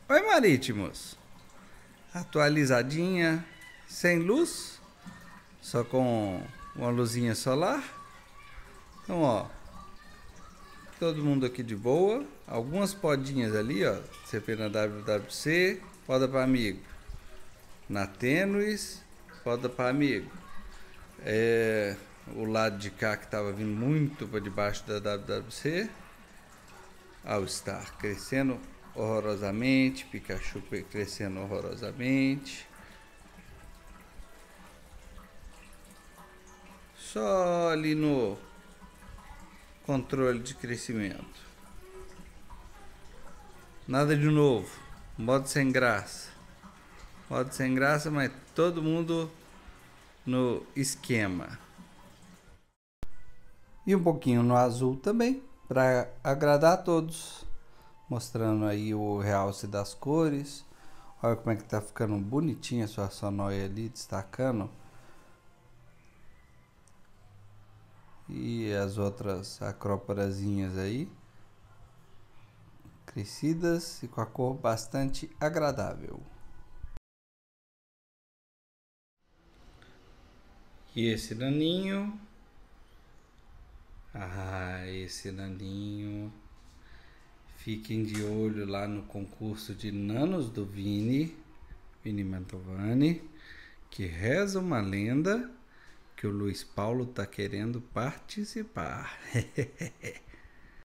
Oi, Marítimos. Atualizadinha, sem luz, só com uma luzinha solar. Então, ó, todo mundo aqui de boa. Algumas podinhas ali, ó. Você vê na WWC, poda para amigo. Na Tênues, poda para amigo. O lado de cá que tava vindo muito para debaixo da WWC. All Star crescendo horrorosamente, Pikachu crescendo horrorosamente. Só ali no controle de crescimento. Nada de novo. Modo sem graça. Modo sem graça, mas todo mundo no esquema. E um pouquinho no azul também, para agradar a todos. Mostrando aí o realce das cores. Olha como é que tá ficando bonitinha a sua sonóia ali, destacando. E as outras acróporazinhas aí, crescidas e com a cor bastante agradável. E esse naninho. Esse naninho. Fiquem de olho lá no concurso de nanos do Vini Mantovani, que reza uma lenda que o Luiz Paulo tá querendo participar.